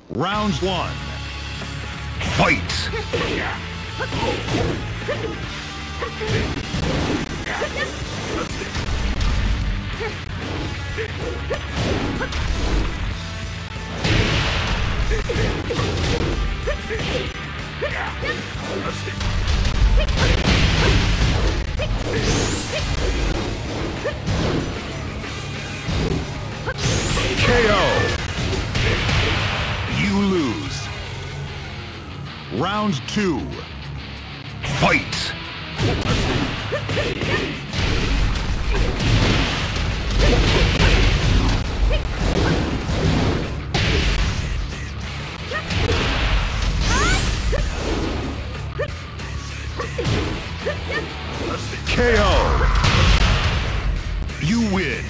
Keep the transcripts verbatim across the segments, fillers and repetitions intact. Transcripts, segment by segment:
Round one. Fight! K O. You lose. Round two. Fight! K O. You win.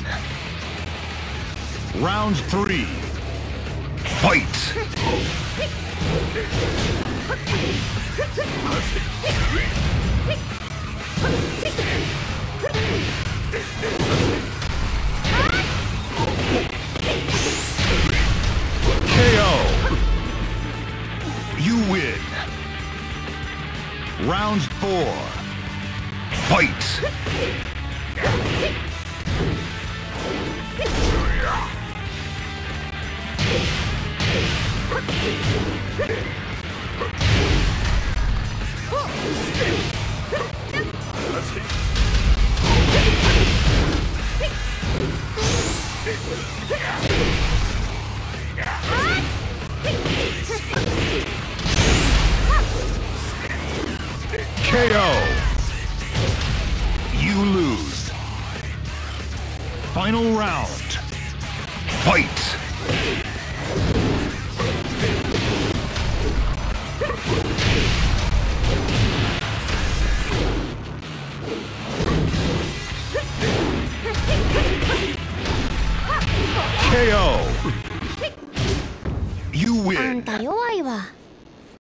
Round three. Fight! K O. You win. Round four. Fight! K O. You lose. Final round. Fight! K O. You あん win. た弱いわ。